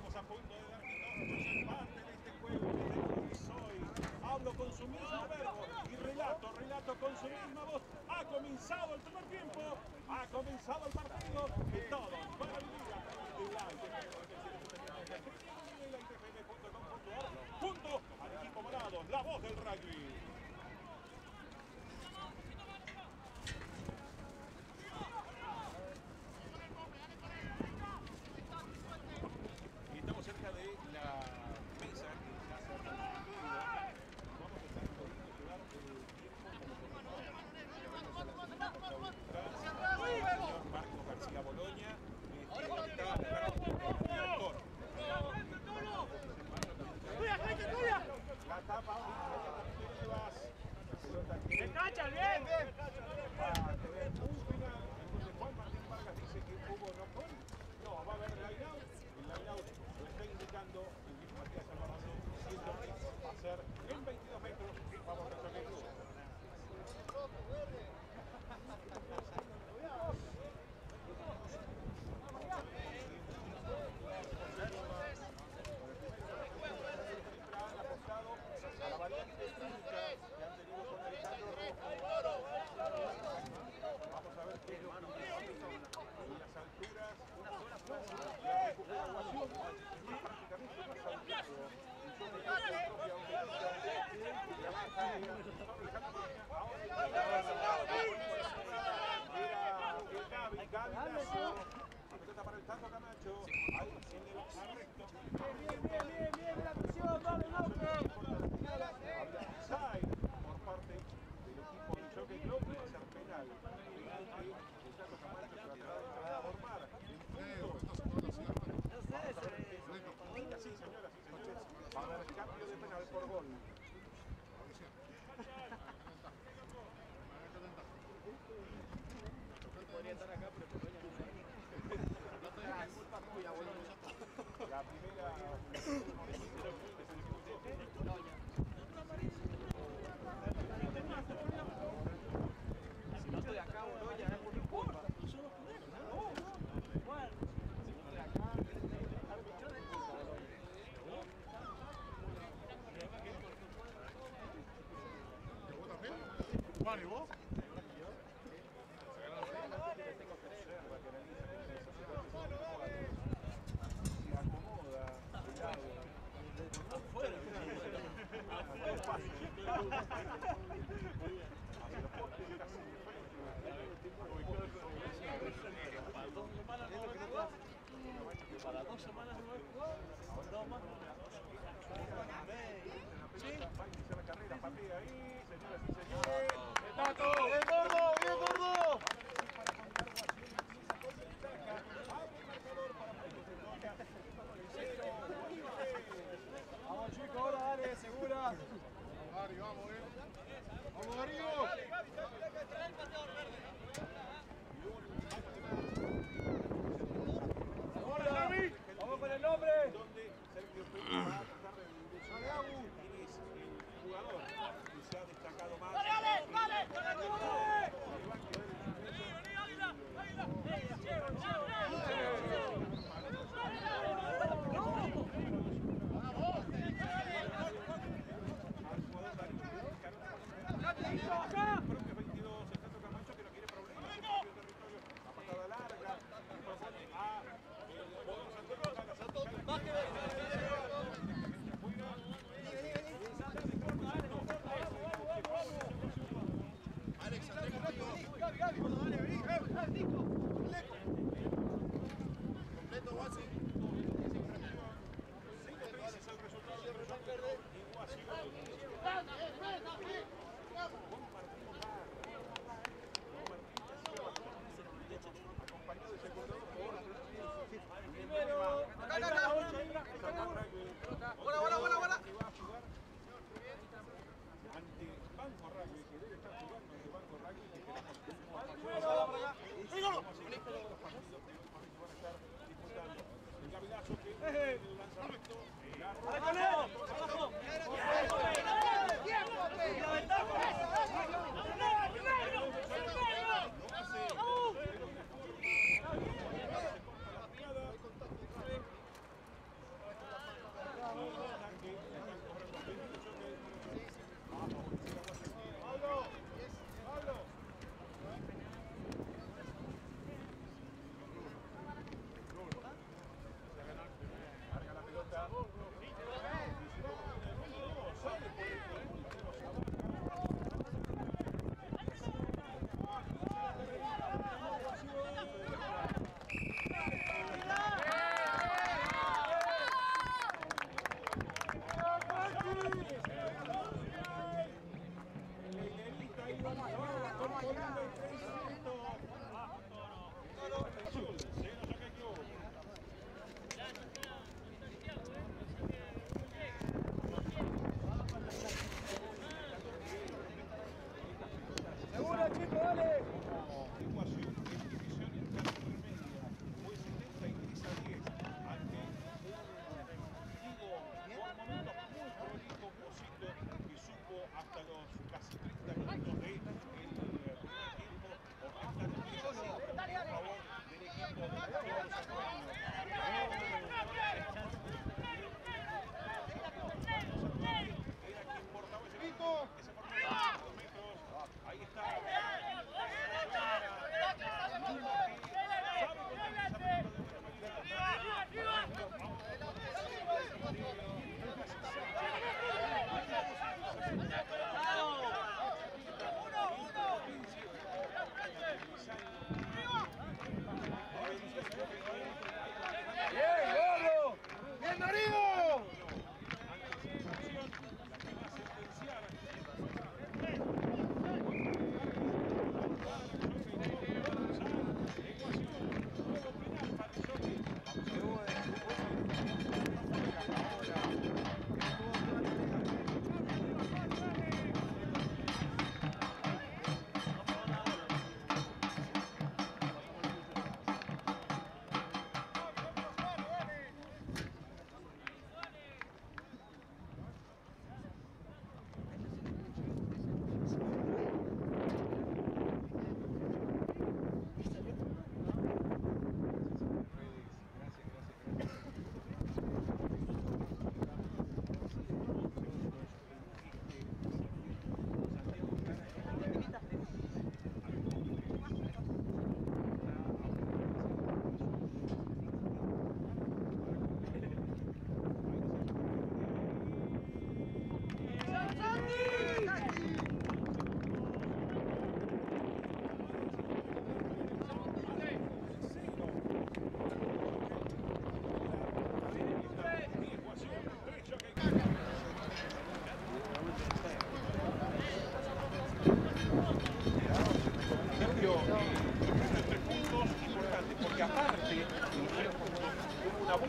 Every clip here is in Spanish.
Estamos a punto de dar soy parte de este juego que tengo que soy. Hablo con su mismo verbo y relato con su misma voz. Ha comenzado el primer tiempo, ha comenzado el partido que todos van a vivir a través de la junto al equipo morado, la voz del rugby. Y estamos cerca de la mesa que ya se ha transmitido. Vamos a estar podiendo llevar el tiempo como Marco García Boloña. La tapa ¡se cacha bien! Va a tener un final donde Juan Martín Vargas dice que hubo no fue. No, va a haber line out. El line out lo está indicando el mismo Matías Alvarado, diciendo que va a ser en 22 metros en favor de Choque Club. A la variante técnica que han tenido con Alejandro Rojo. Vamos a ver qué es lo que en las alturas, la recuperación prácticamente más saltado. Gaby Lazo. La pelota para el Tango Camacho. Ahí en el recto. Bien, la presión, dale, Side por parte del equipo del Jockey Club, va a ser penal. El Tango Camacho se va a formar. Sí, señoras y señores, va a haber cambio de penal por gol. Podría estar acá, pero por ella La primera. Si no estoy acá, Boloña, es por mi culpa. Bueno, si no estoy acá, Juan, ¿y vos? Se acomoda el agua. afuera. Para 2 semanas no he jugado. No más. Va a iniciar la carrera, patea ahí, señoras y señores. ¡Tato! ¡Bien gordo! ¡Bien gordo! Vamos chicos, ahora dale, segura. Darío, vamos, Vamos, Darío. Segura. Vamos con el nombre. Donde Sergio Pérez va a tratar de quién es el jugador que se ha destacado más.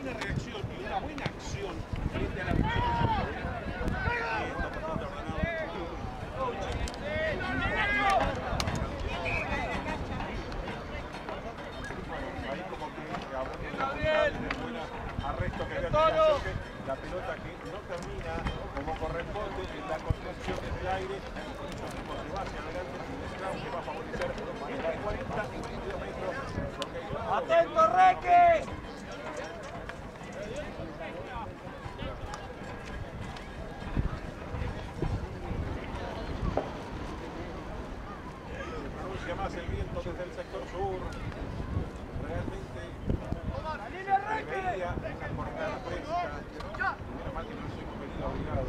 buena reacción y una buena acción frente a la victoria. Ahí como que hablando de buena arresto que la pelota que no termina como corresponde en la construcción desde el aire, se va hacia adelante y que va a favorecer en las 40 y 22 metros. ¡Atento, Reque! Pronuncia más el viento desde el sector sur. Realmente veía una jornada fresca. Menos mal que no soy venido obligado.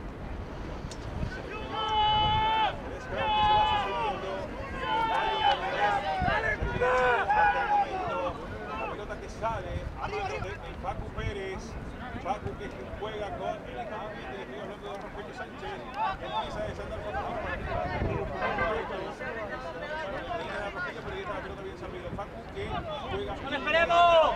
El scrum que se va sucediendo. La pelota que sale a manos de Facu Pérez. Facu que juega con el equipo de hablando de Rogelio Sánchez. Empieza a desandar por la pelota bien servido. Facu que juega. ¡No le esperemos!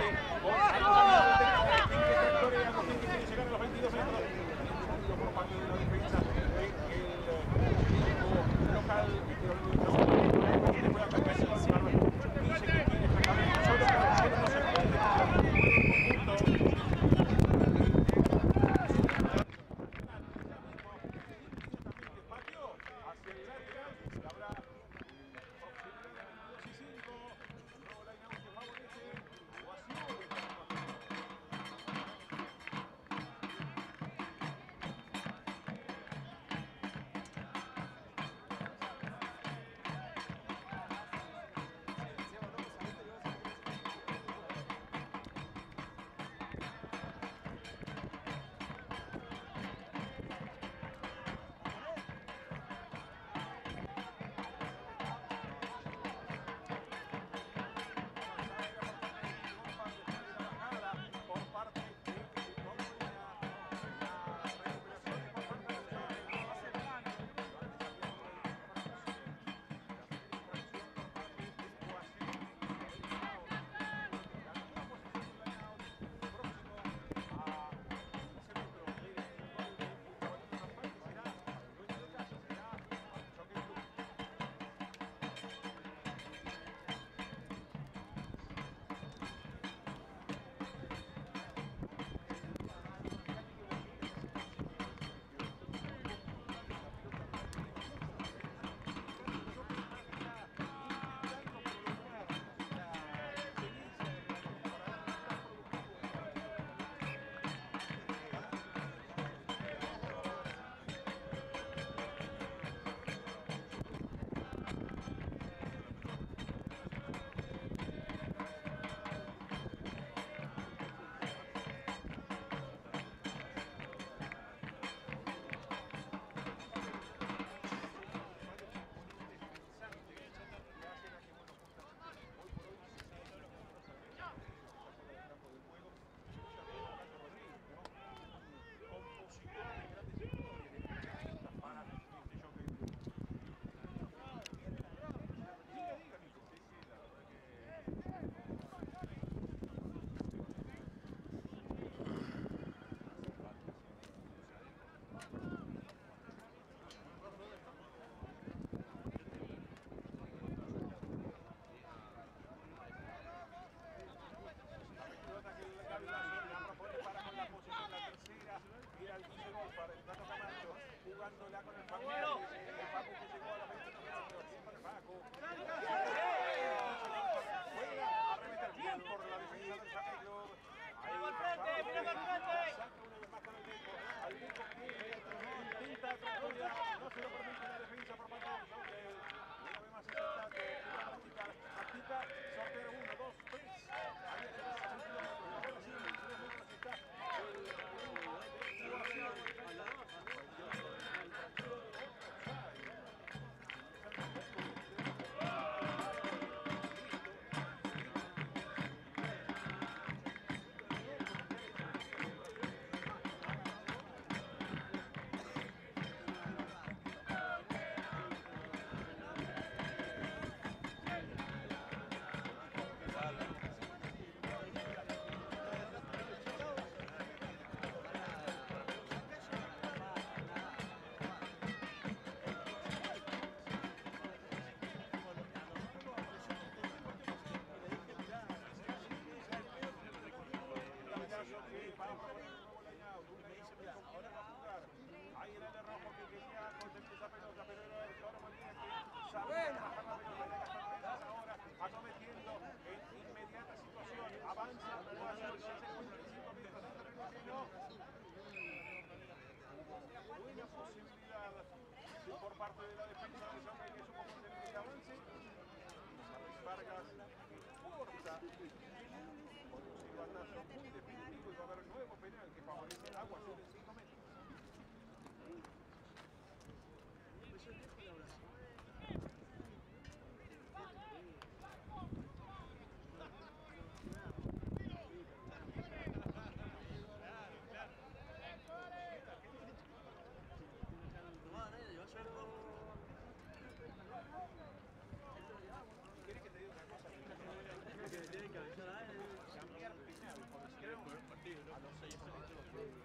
Llegar a los 22 metros. Por parte de la defensa del equipo local. Dice que quiere sacar solo para no se puede. Jugándola con el Facu. El Facu que llegó a la meta con el Facu. Juega a remeter bien por la defensa del Santa Cruz. Ahí va el frente, mira el frente. Saca una vez más con el Deco. Al Deco que intenta tranquilidad. No se lo permite la defensa por parte del Sautel. Una vez más es el Tato. Actica, sorteo 1, 2, 3. Ahí está el sentido de la bola. Sí, 3 metros está el sabe bajar la pelota de Gastón Reyes ahora, acometiendo en inmediata situación, avanza hacia el 45 minutos de terreno. Buena posibilidad por parte de la defensa de San Rey que supo contener el avance. Vargas corta con un silbatazo muy definitivo y va a haber nuevo penal que favorece a Agua Azul en 5 metros. ¿Quieres que te diga una cosa? Cambiar penal por izquierda a los 6 minutos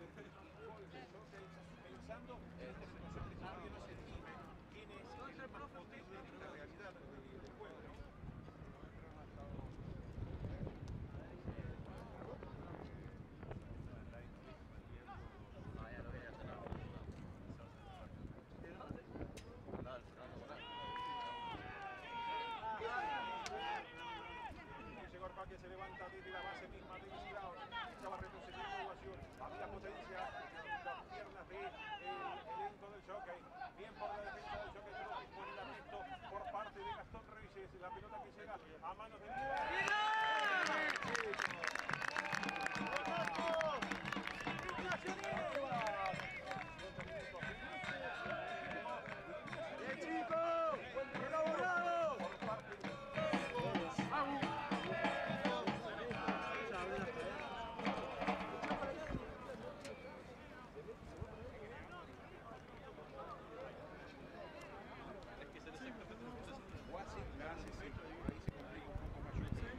pensando en esta situación que todavía no se define quién es el más potente en esta realidad del juego, ¿no? Que se levanta desde la base misma de Isidao. Estaba retrocediendo Ovación. Había potencia en las piernas del elenco del Jockey. Bien por la defensa del Jockey, pero dispone el arresto por parte de Gastón Reyes. La pelota que llega a manos de Guasi, gracias, sí, por ahí se complica un poco más.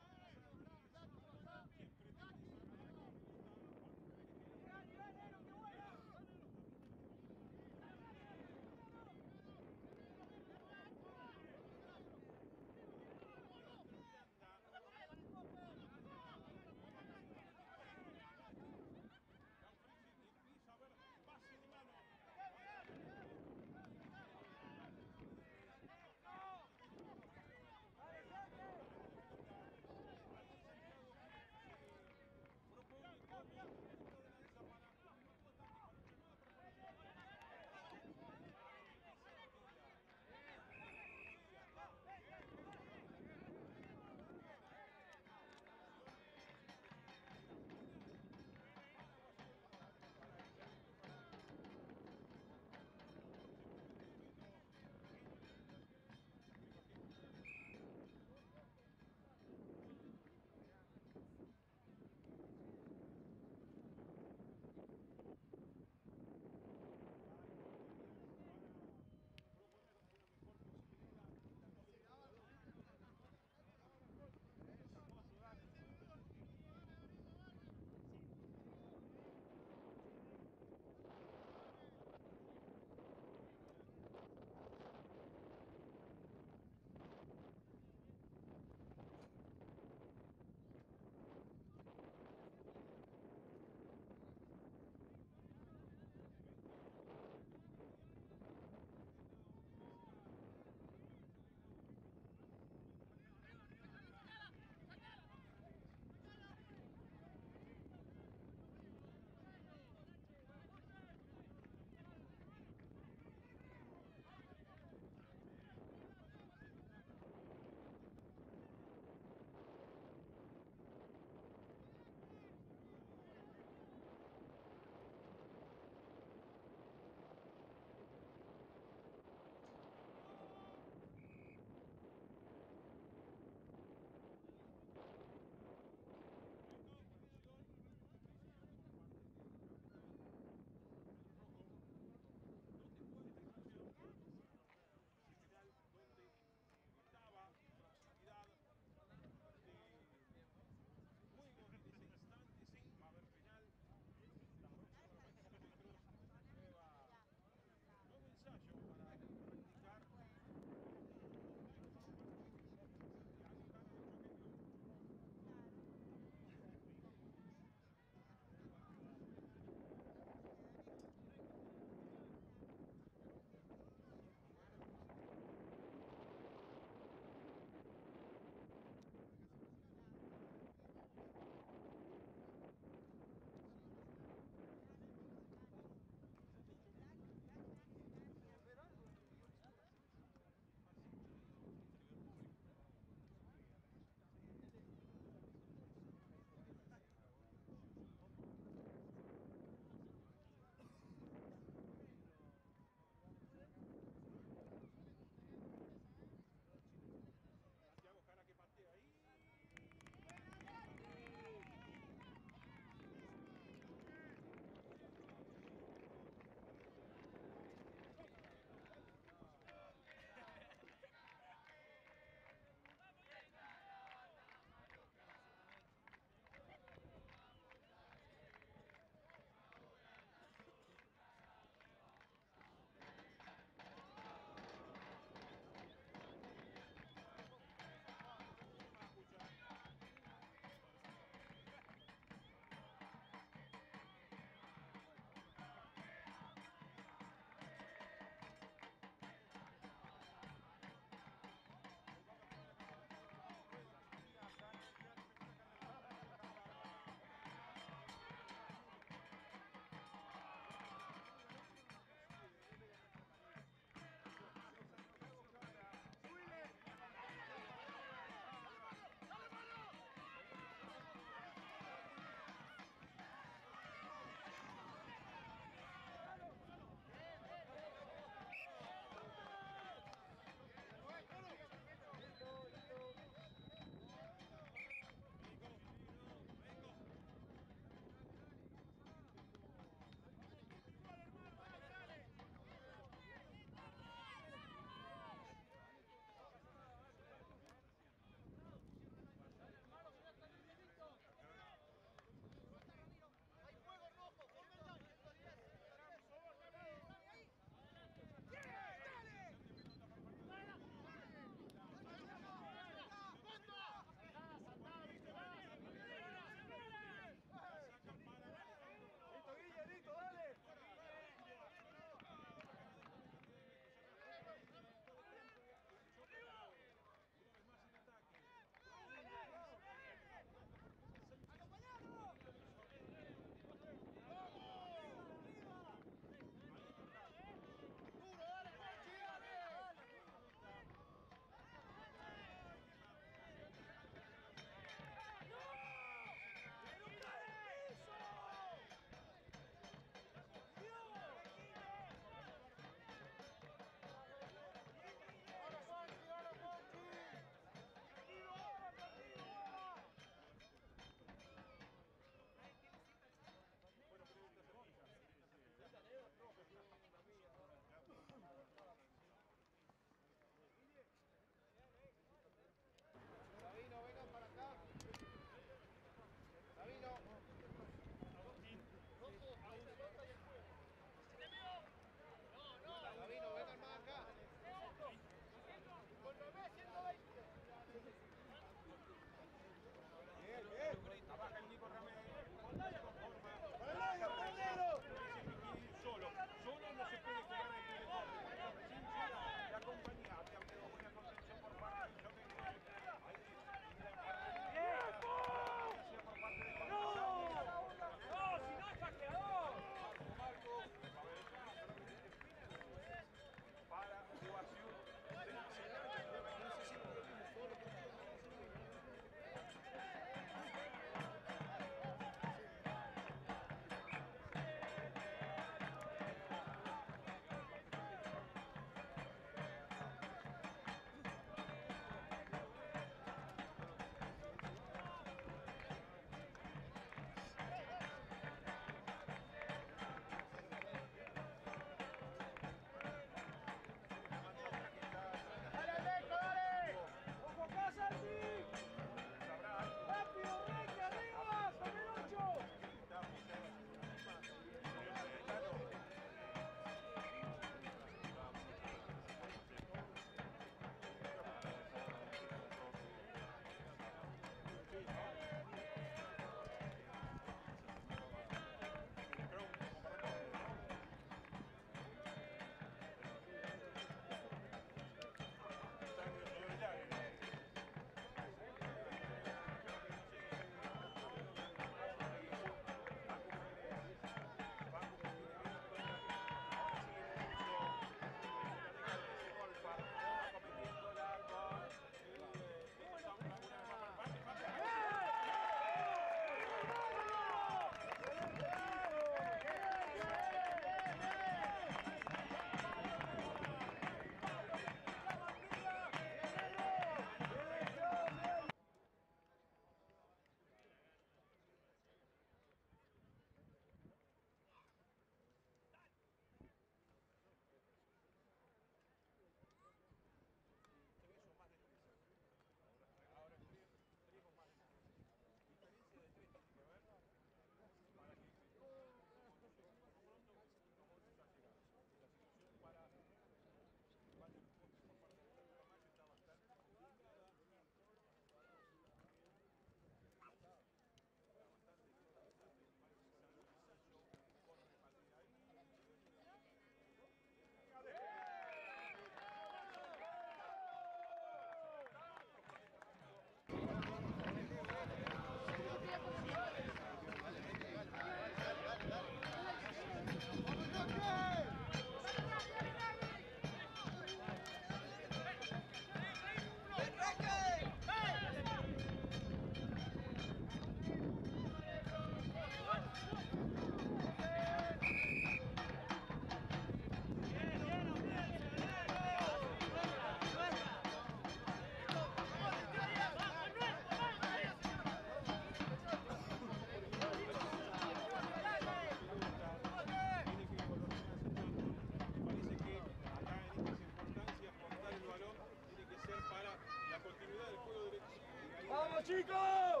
chicos!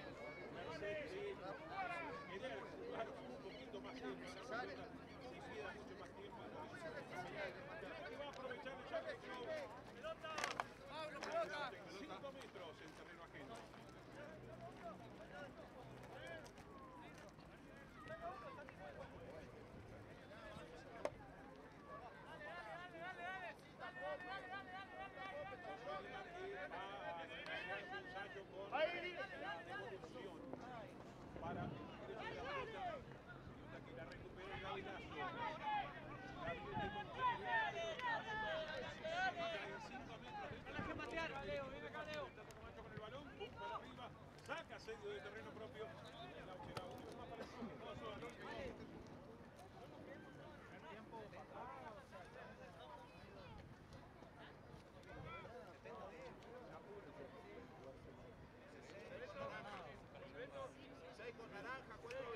Querer jugar un poquito más tiempo, se queda mucho más tiempo. Que va a aprovechar el Jockey Club. ¡Pelota! 5 metros en terreno ajeno. Para que la recupere Gavilazo. Con el balón, pum, para arriba, saca serio de terreno propio. La última más parecida que toda su balón. Con naranja, 4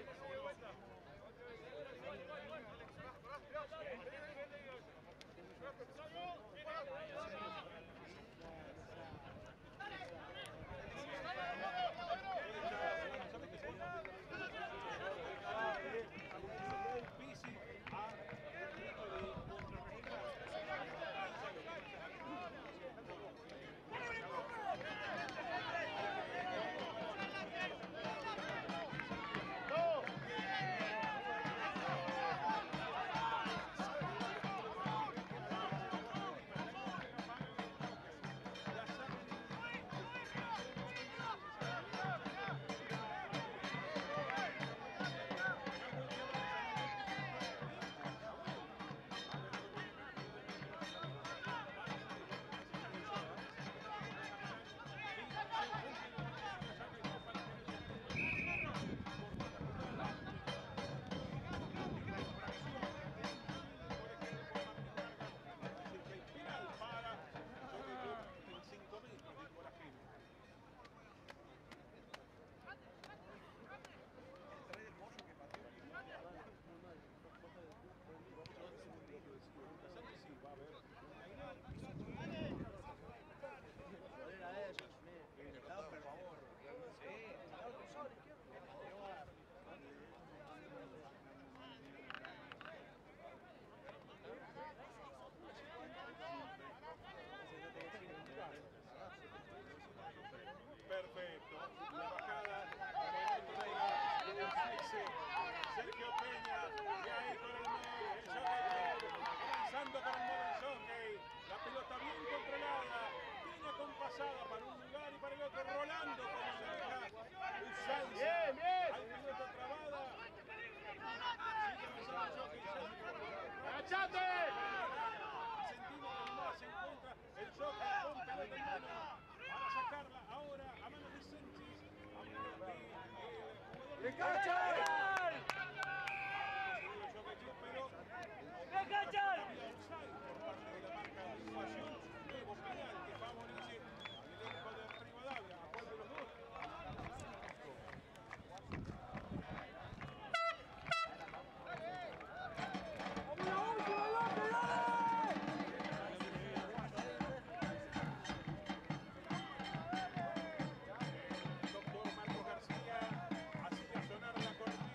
Perfecto. La bajada. Sergio Peña. Y ahí con el jockey. Avanzando con el modo jockey. La pelota bien controlada. Bien acompasada para un lugar y para el otro. Rolando como se deja. Usanza. Bien, bien. Hay pelota trabada. Sigue avanzando el jockey. ¡Agachate! Sentimos que no se encuentra el jockey con pelota en mano. Para sacarla ahora a manos de Sánchez. A manos de ¡Cachan! ¡Me cachan! Por parte de la marca de Uruguayo, nuevo penal que favorece al elenco de Rivadavia. ¿A cuál de los dos? Doctor Marcos García hacía sonar la cortina.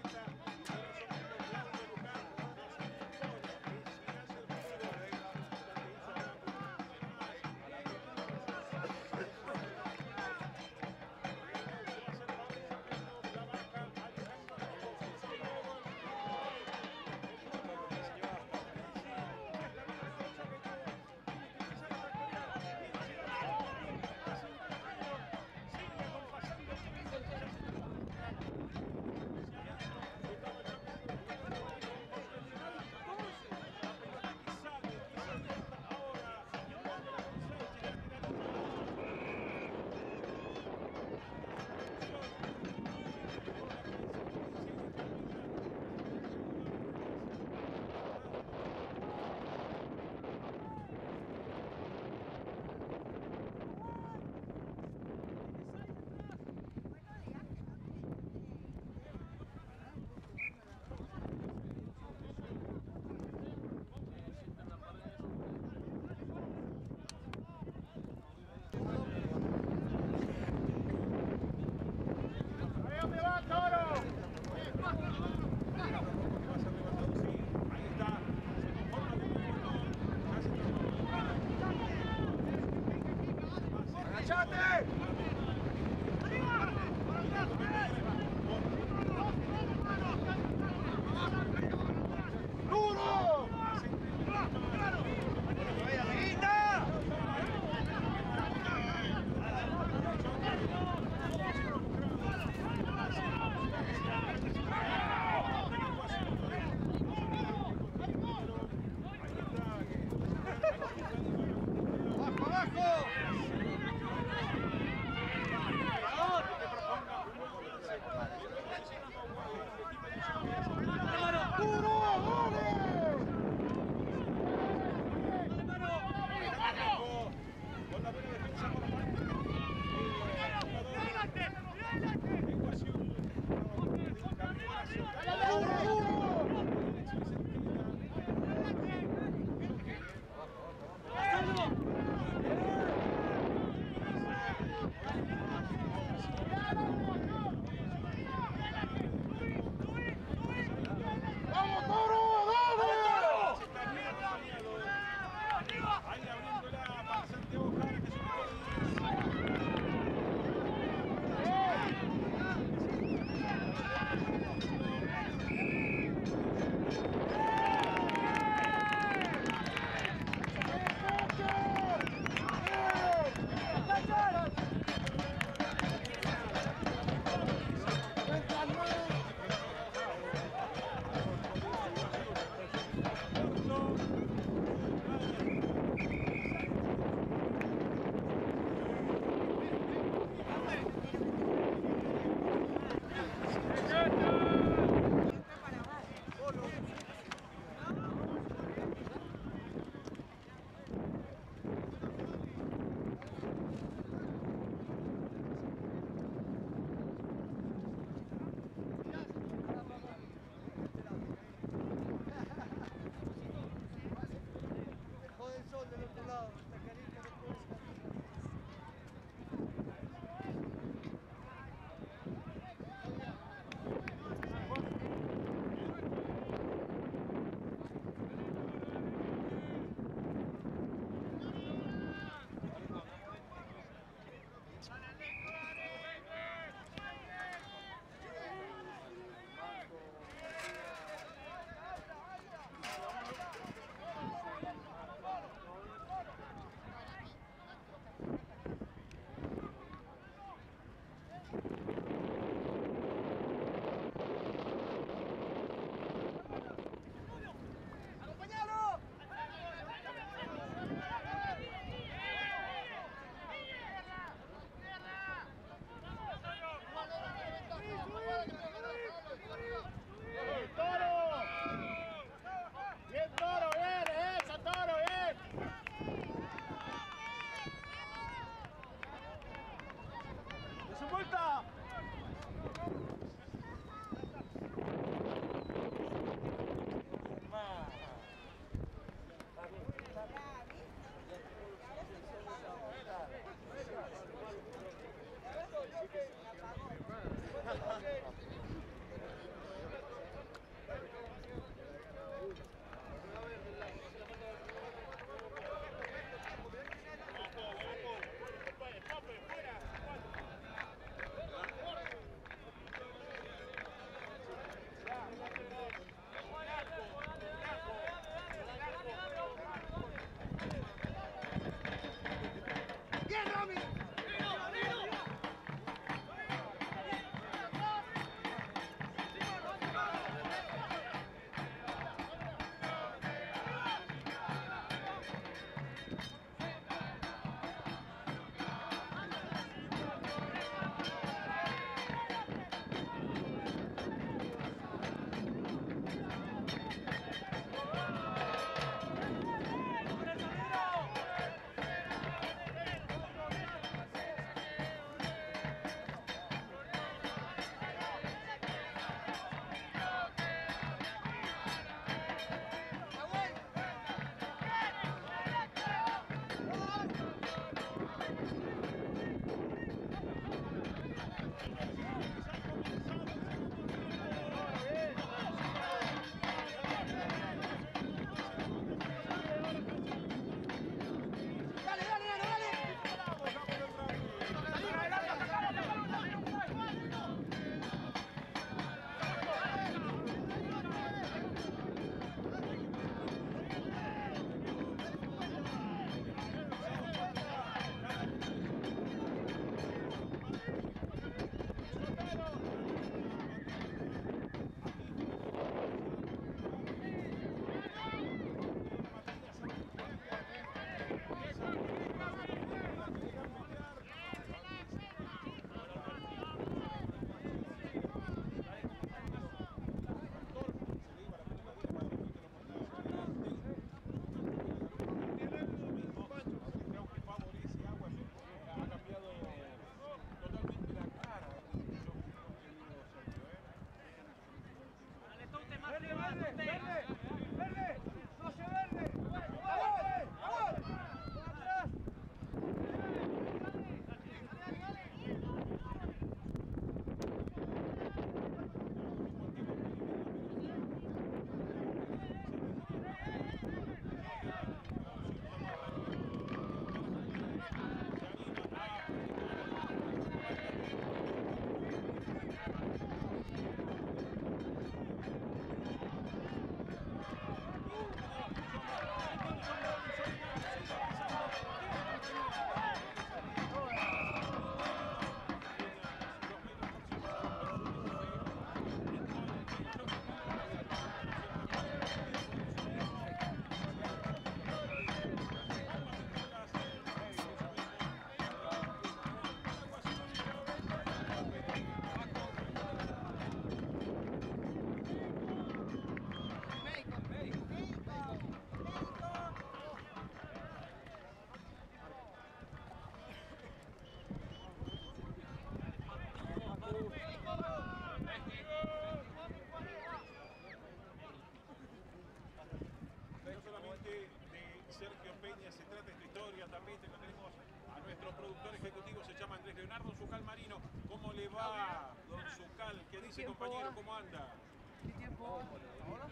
Villa Tapete, lo tenemos a nuestro productor ejecutivo, se llama Andrés Leonardo Zucal Marino. ¿Cómo le va, don Zucal? ¿Qué dice, compañero? ¿Cómo anda? ¿Qué tiempo? ¿Ahora?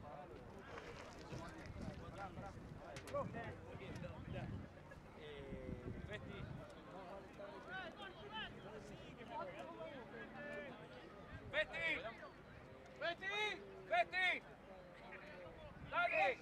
¡Betty! ¡Betty! ¡Betty! ¡Dale!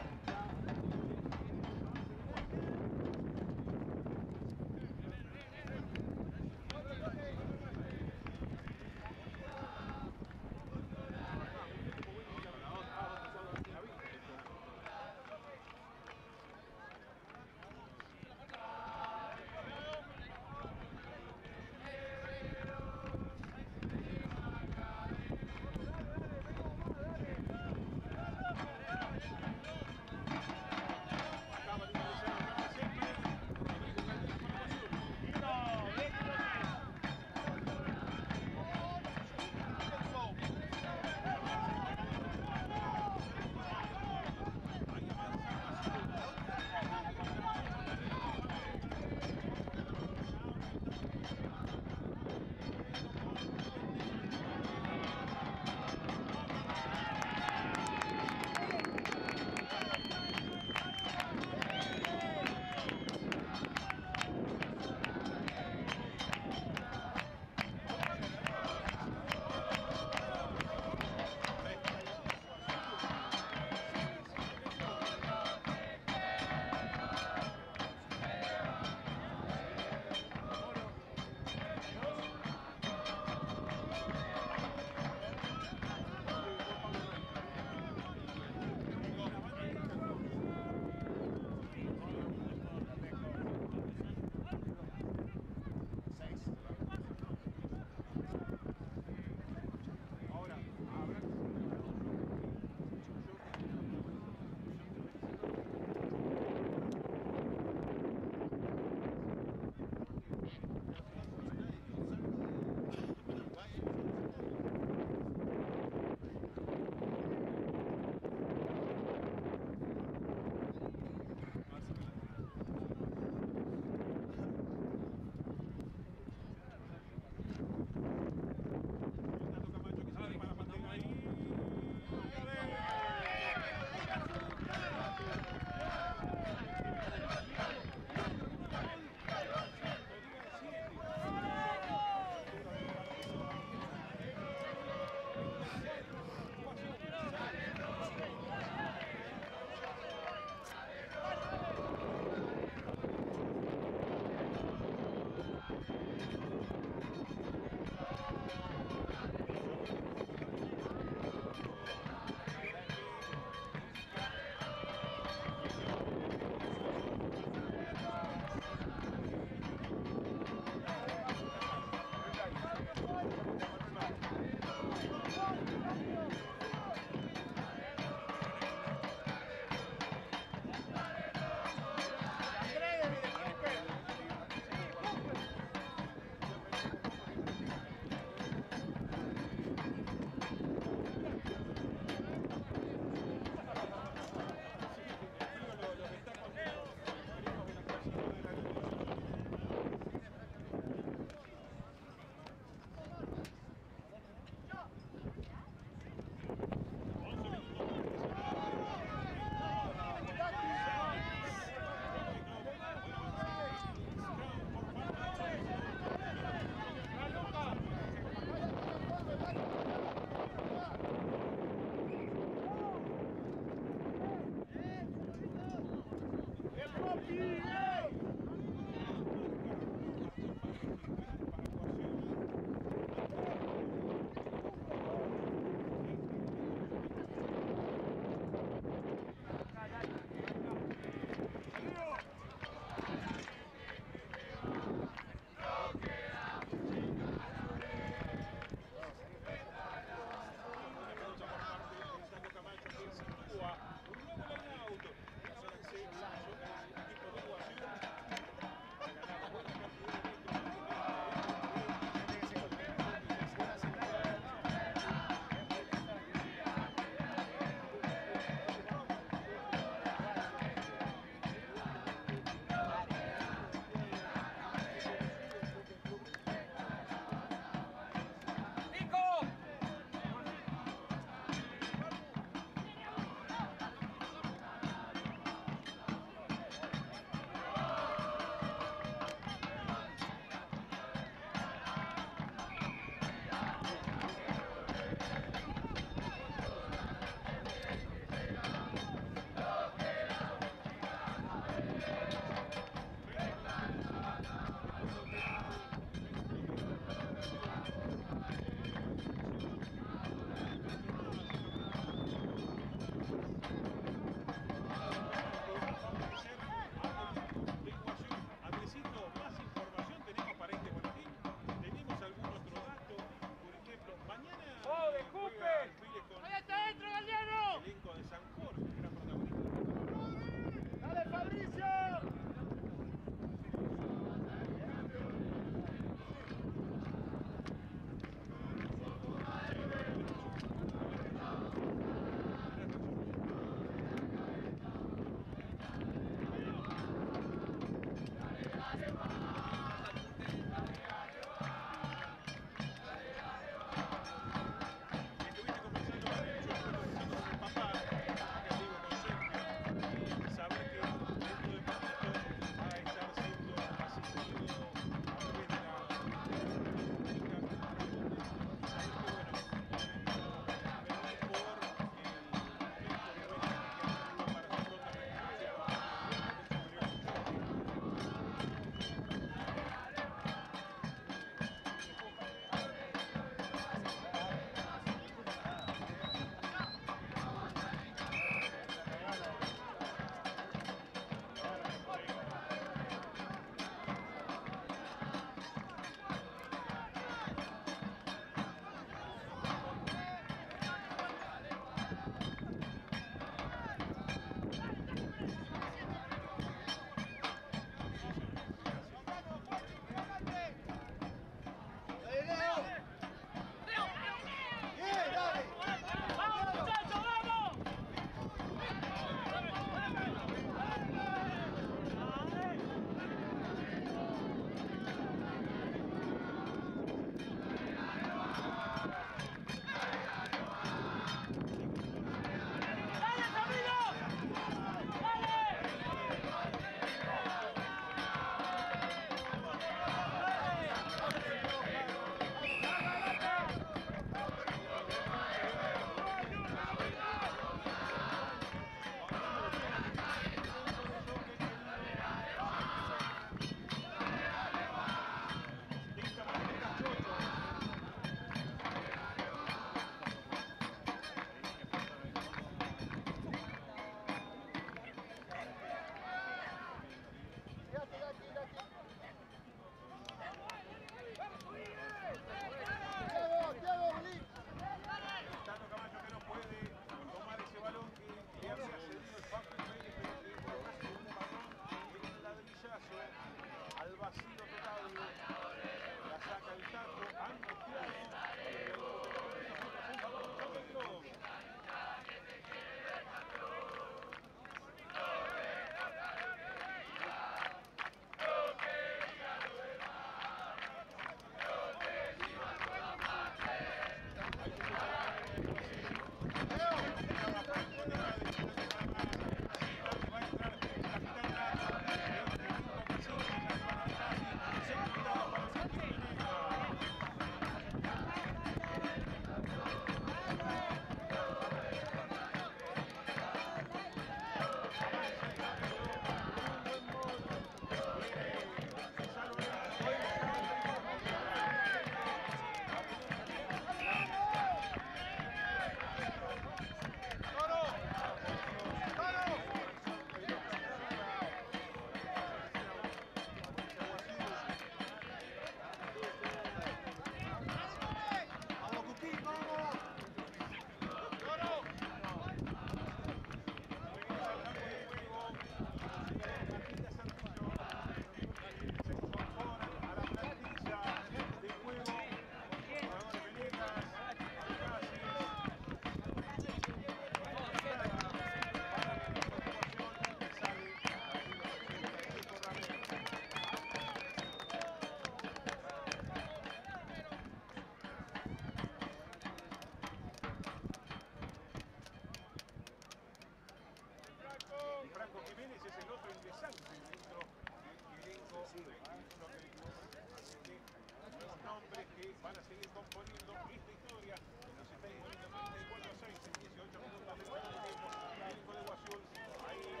Los nombres que van a seguir componiendo esta historia. Nos está imponiendo 34-6 en 18 minutos de segundo tiempo. Técnico de Guazul. Ahí dice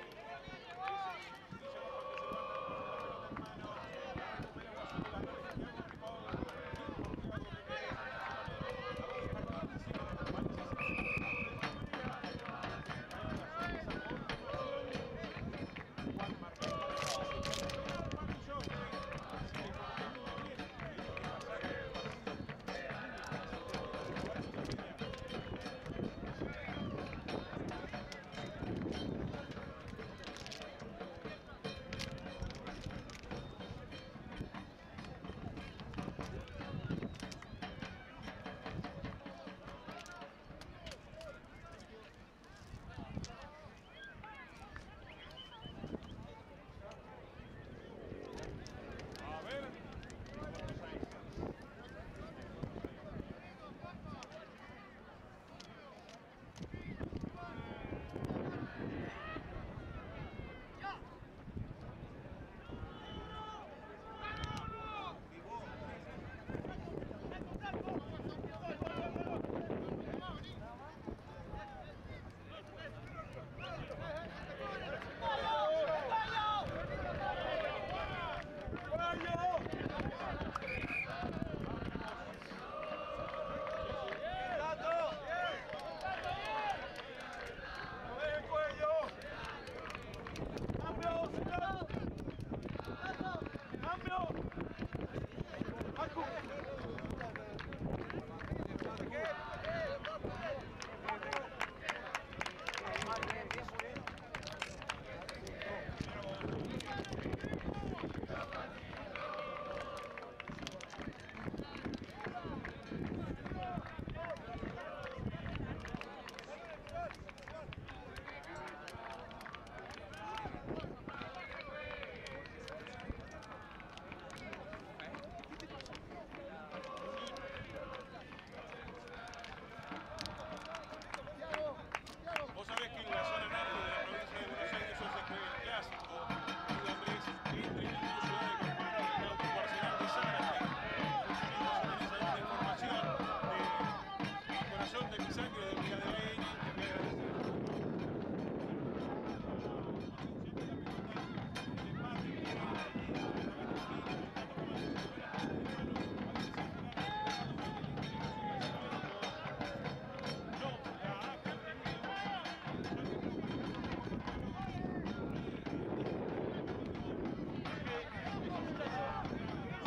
Guillermo que se levanta con la pelota en mano. La recupera Guazul. La recupera Thiago Ripoll.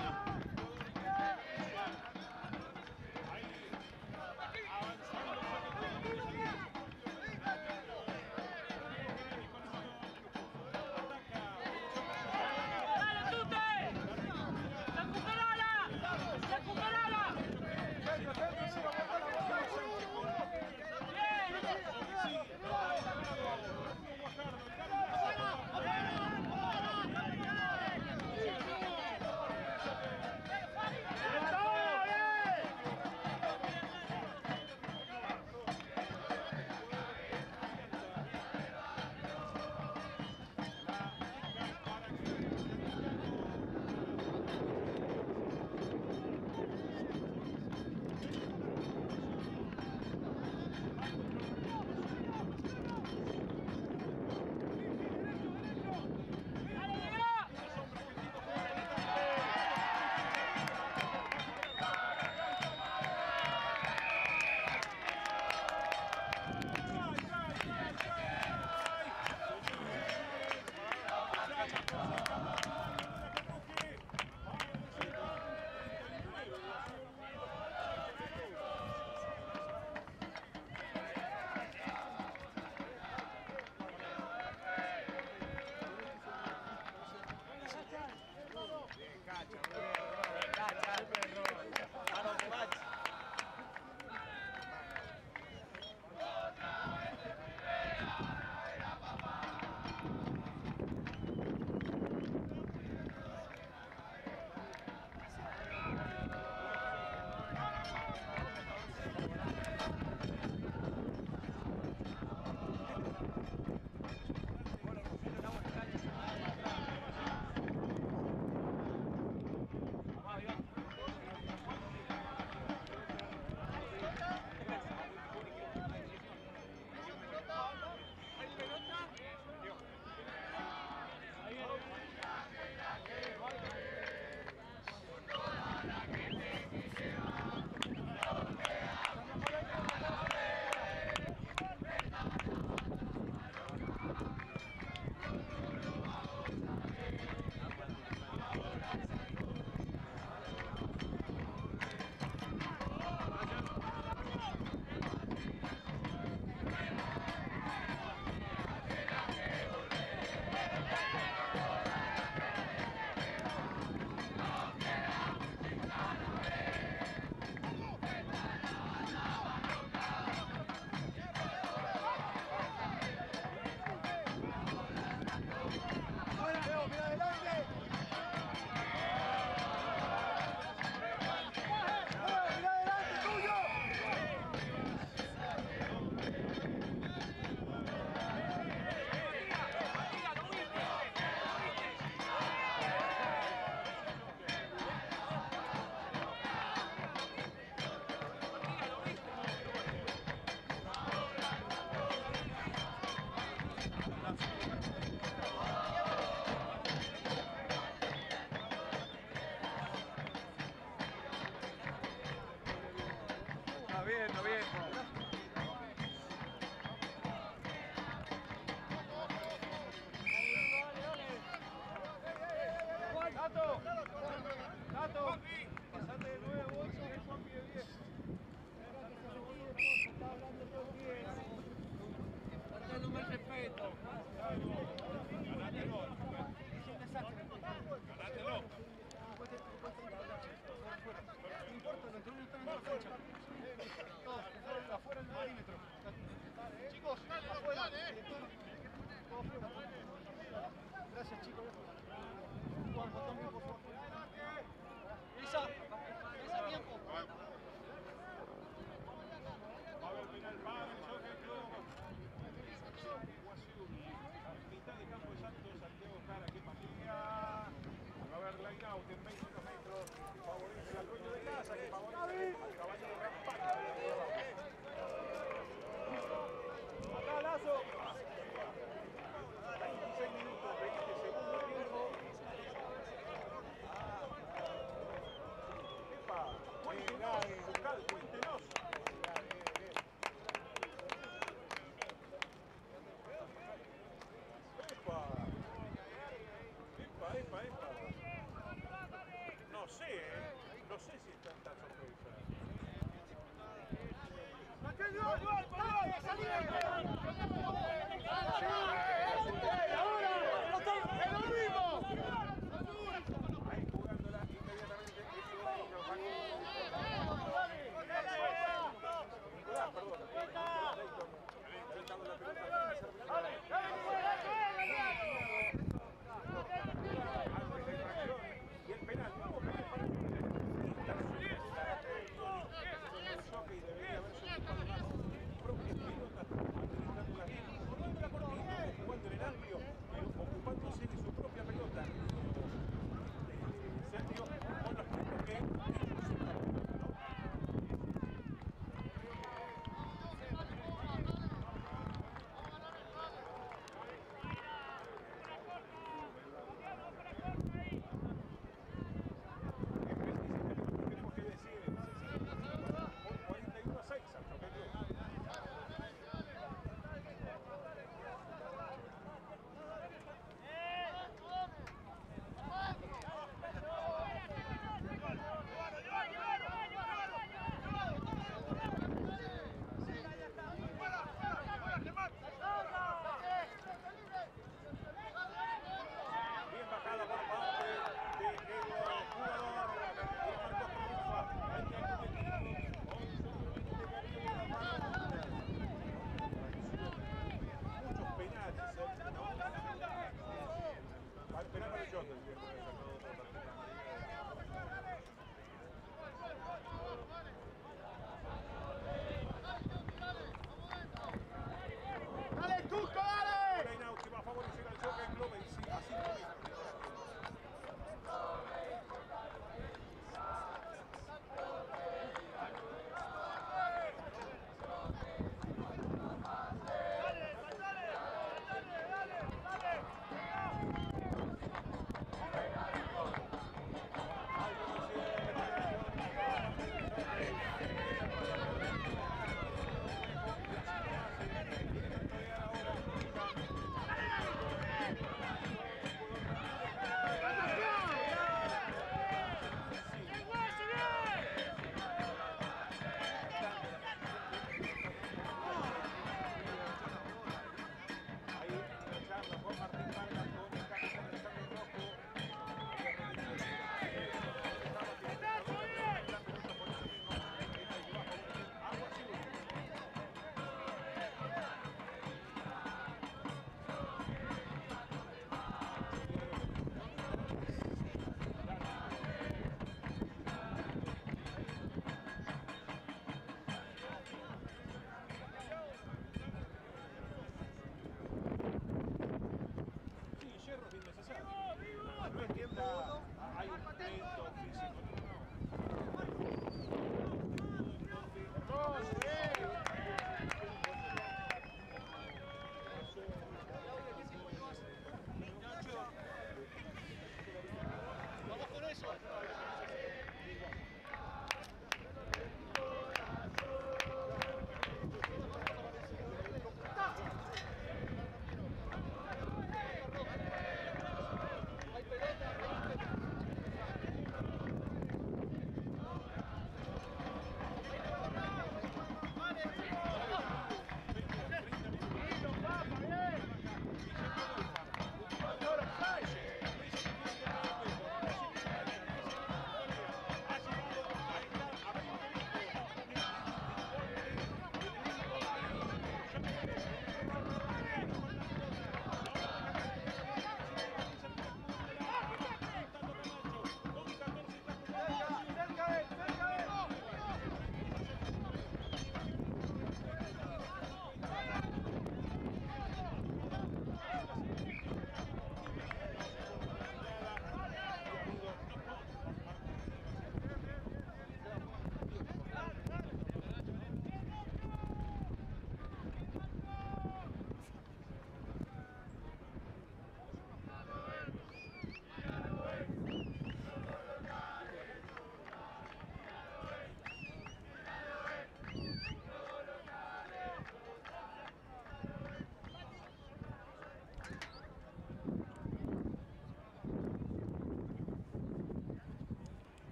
Avanzando respeto. Ganátelo. Es un desastre. Ganátelo. No importa, los entrenos están en la cancha. Todos, afuera el perímetro. Chicos, afuera. Todos fuera. Gracias, chicos. Juan, botón bien, por favor. Esa tiempo. Va a haber penal para el Jockey Club. Mitad de campo de Santos, Santiago Jara, que patea. Va a haber line out en 21 metros. Favorece al dueño de casa, que favorece al caballero rampante. Acá Lazo. 26 minutos, 20 segundos.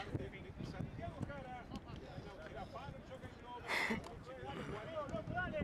parte de Santiago Jara. Será palo, el choque en globo. Dale, Guardiola, loco, dale.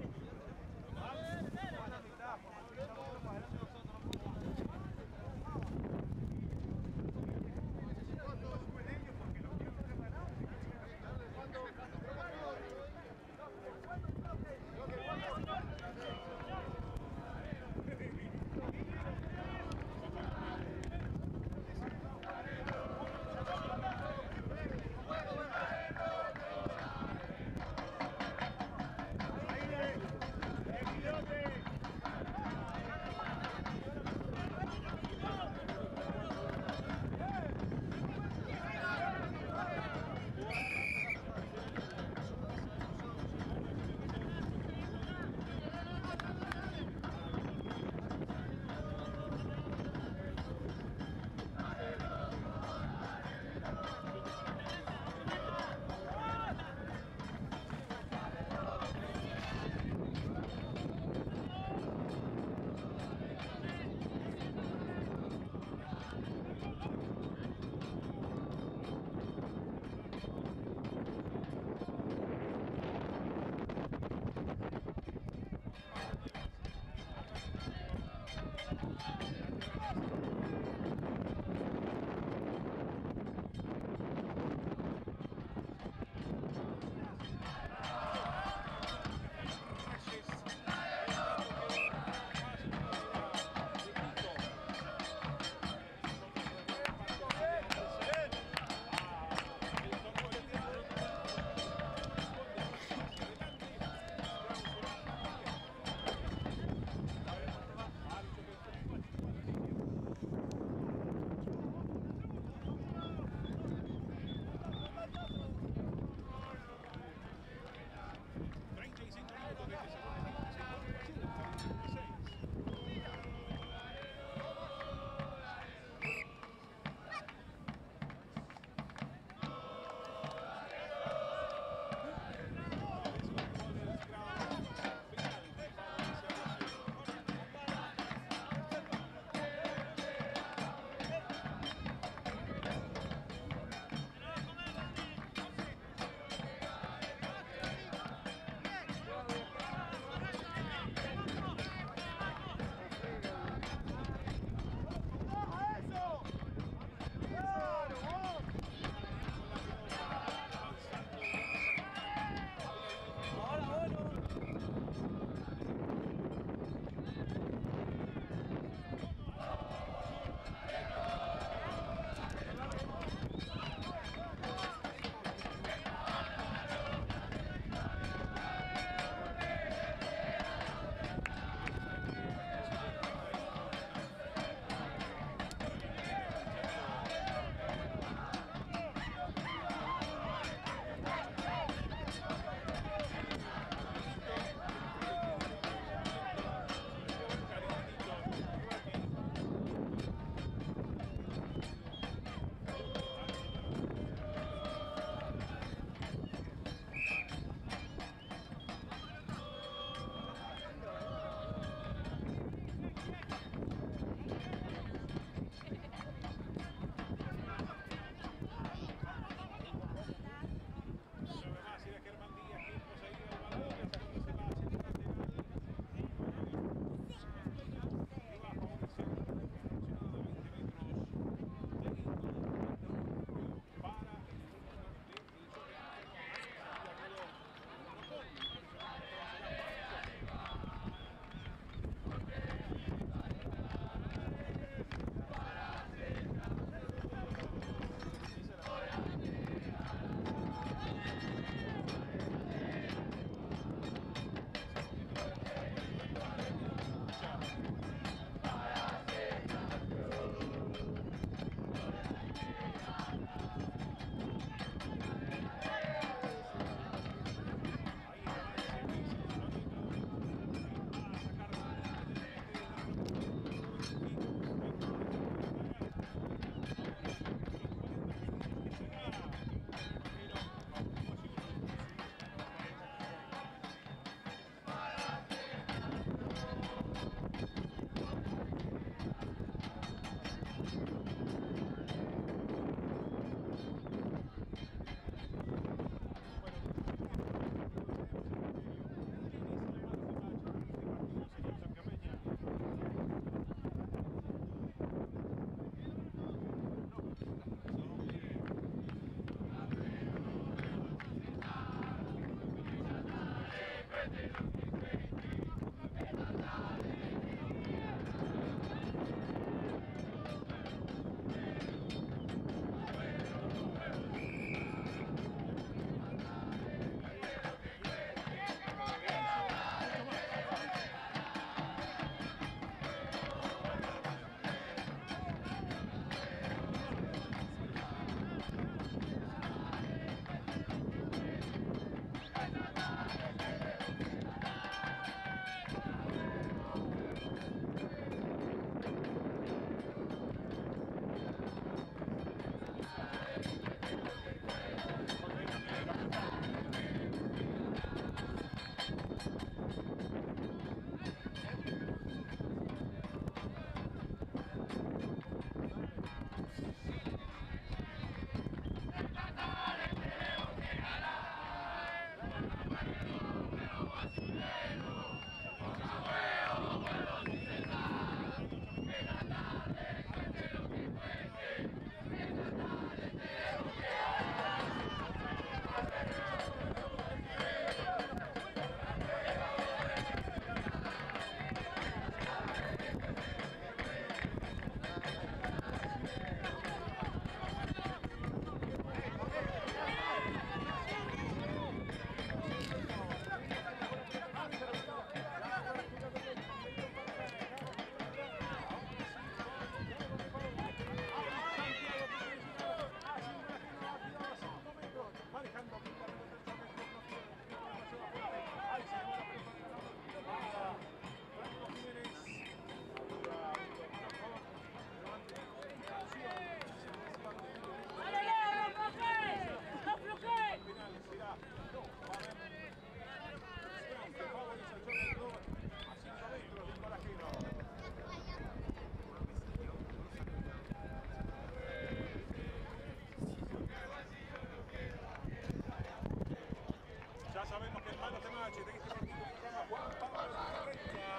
Ya sabemos que en manos de Machi, de este partido jugaba Juan Pablo Carreña,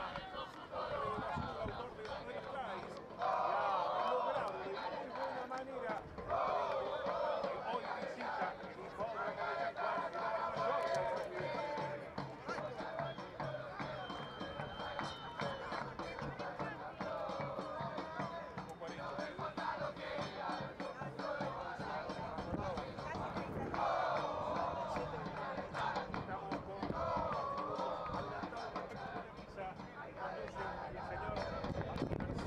autor de los tries, que ha logrado de muy buena manera hoy visita el hipódromo de Chacuán, el área mayor del rugby. Estamos con minutos adelantados respecto de la misa, conduce el señor